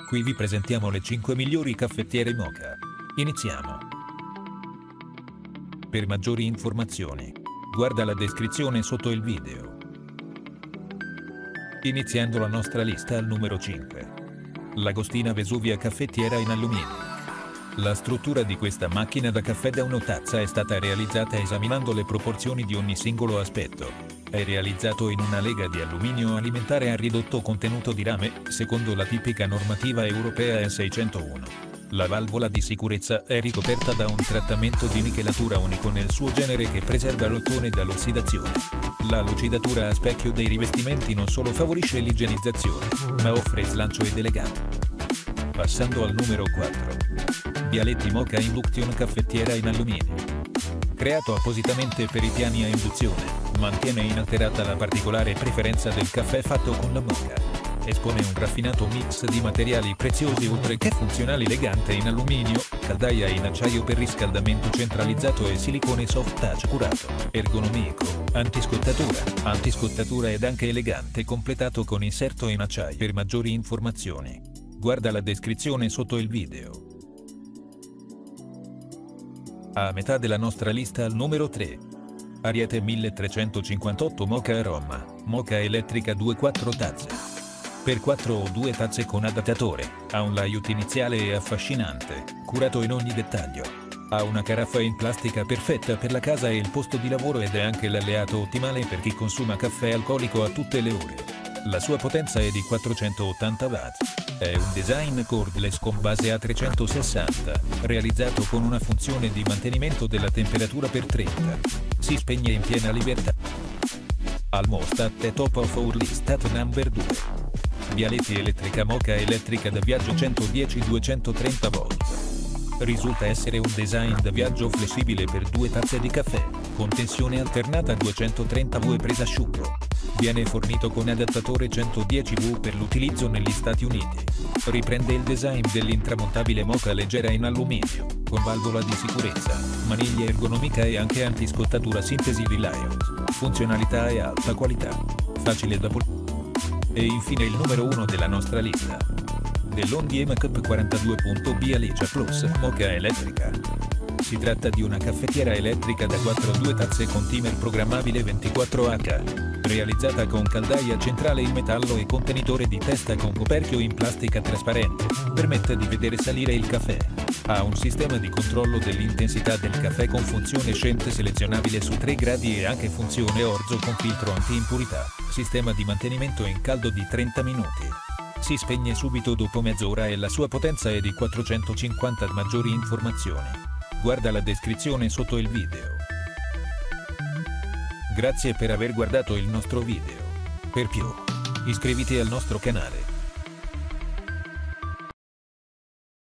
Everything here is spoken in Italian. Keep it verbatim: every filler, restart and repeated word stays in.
Qui vi presentiamo le cinque migliori caffettiere Moka. Iniziamo. Per maggiori informazioni, guarda la descrizione sotto il video. Iniziando la nostra lista al numero cinque. L'Agostina Vesuvia caffettiera in alluminio. La struttura di questa macchina da caffè da una tazza è stata realizzata esaminando le proporzioni di ogni singolo aspetto. È realizzato in una lega di alluminio alimentare a ridotto contenuto di rame, secondo la tipica normativa europea E seicentouno. La valvola di sicurezza è ricoperta da un trattamento di nichelatura unico nel suo genere che preserva l'ottone dall'ossidazione. La lucidatura a specchio dei rivestimenti non solo favorisce l'igienizzazione, ma offre slancio ed eleganza. Passando al numero quattro. Bialetti Moka Induction caffettiera in alluminio. Creato appositamente per i piani a induzione, mantiene inalterata la particolare preferenza del caffè fatto con la moka. Espone un raffinato mix di materiali preziosi oltre che funzionale elegante in alluminio, caldaia in acciaio per riscaldamento centralizzato e silicone soft touch curato, ergonomico, antiscottatura, antiscottatura ed anche elegante completato con inserto in acciaio. Per maggiori informazioni, guarda la descrizione sotto il video. A metà della nostra lista al numero tre. Ariete milletrecentocinquantotto Moka Aroma, Moka elettrica due quattro tazze. Per quattro o due tazze con adattatore, ha un layout iniziale e affascinante, curato in ogni dettaglio. Ha una caraffa in plastica perfetta per la casa e il posto di lavoro ed è anche l'alleato ottimale per chi consuma caffè alcolico a tutte le ore. La sua potenza è di quattrocentottanta watt. È un design cordless con base A trecentosessanta, realizzato con una funzione di mantenimento della temperatura per trenta. Si spegne in piena libertà. Almostat è top of our list at number due. Bialetti elettrica Moka elettrica da viaggio centodieci duecentotrenta volt. Risulta essere un design da viaggio flessibile per due tazze di caffè, con tensione alternata duecentotrenta watt e presa asciutto. Viene fornito con adattatore centodieci watt per l'utilizzo negli Stati Uniti. Riprende il design dell'intramontabile Moka leggera in alluminio, con valvola di sicurezza, maniglia ergonomica e anche antiscottatura sintesi di layout, funzionalità e alta qualità. Facile da pulire. E infine il numero uno della nostra lista. DeLonghi M Cup quarantadue B Alicia Plus Moka elettrica. Si tratta di una caffettiera elettrica da quattro a due tazze con timer programmabile ventiquattro acca, realizzata con caldaia centrale in metallo e contenitore di testa con coperchio in plastica trasparente, permette di vedere salire il caffè. Ha un sistema di controllo dell'intensità del caffè con funzione Scent selezionabile su tre gradi e anche funzione Orzo con filtro anti-impurità, sistema di mantenimento in caldo di trenta minuti. Si spegne subito dopo mezz'ora e la sua potenza è di quattrocentocinquanta. Maggiori informazioni, guarda la descrizione sotto il video. Grazie per aver guardato il nostro video. Per più, iscriviti al nostro canale.